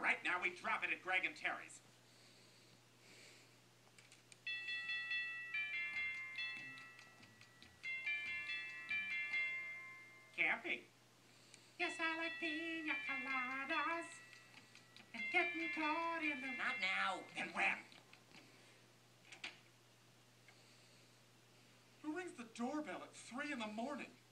right, now we drop it at Greg and Terry's. Camping. Yes, I like piña coladas and getting caught in the... Not now. And when? Who rings the doorbell at 3 in the morning?